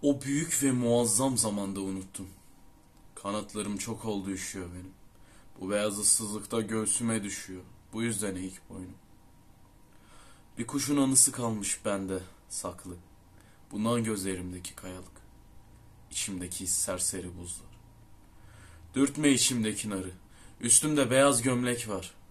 O büyük ve muazzam zamanda unuttum. Kanatlarım çok oldu üşüyor benim. Bu beyaz ıssızlıkta göğsüme düşüyor. Bu yüzden eğik boynum. Bir kuşun anısı kalmış bende saklı. Bundan gözlerimdeki kayalık. İçimdeki serseri buzlar. Dürtme içimdeki narı. Üstümde beyaz gömlek var.